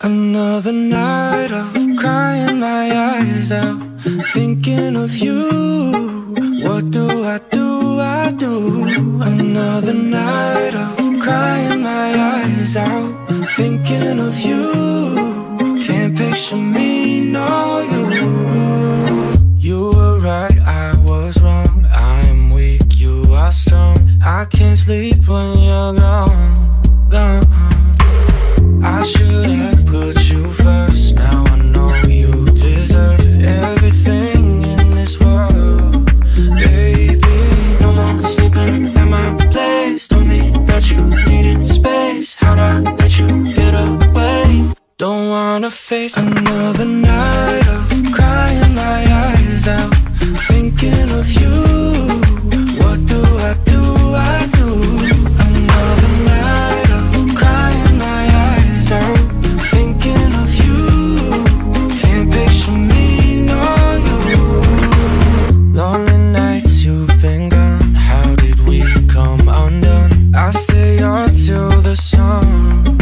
Another night of crying my eyes out, thinking of you. What do I do? I do. Another night of crying my eyes out, thinking of you. Can't picture me, no you. You were right, I was wrong. I'm weak, you are strong. I can't sleep when you're gone, gone. I should have put you first. Now I know you deserve everything in this world, baby. No more sleeping at my place. Told me that you needed space. How'd I let you get away? Don't wanna face another night of crying my eyes out, thinking of you. What do I do? I do. Another night of crying my eyes out, thinking of you. Can't picture me, no you. Lonely nights you've been gone. How did we come undone? I stay up till the sun.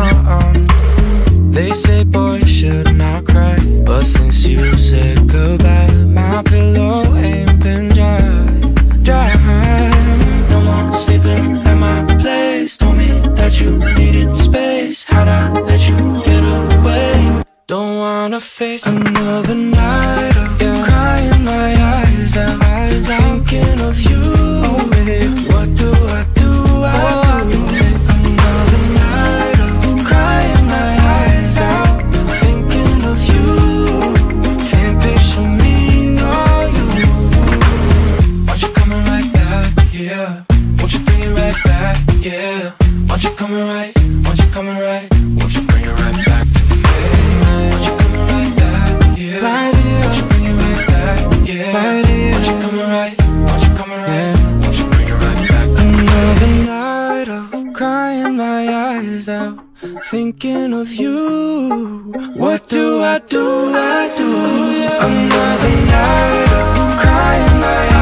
They say boys should not cry, but since you said goodbye, my pillow ain't been dry. No more sleeping at my place. Told me that you needed space. How'd I let you get away? Don't wanna face another night of crying my eyes out, thinking of you. Oh, babe, what do I do? I do. Take another night of crying my eyes out, thinking of you. Can't picture me, no you. Want you coming right back, yeah. Won't you bring it right back, yeah. Want you coming right, want you coming right. Won't you bring it right back to me? Want you coming right back, yeah. Right here. Won't you bring it right back, yeah. Right here. Want you coming right, want you coming right. Won't you bring it right back to me? Another night of crying my eyes out, thinking of you. What do I do? I do. Another night of crying my eyes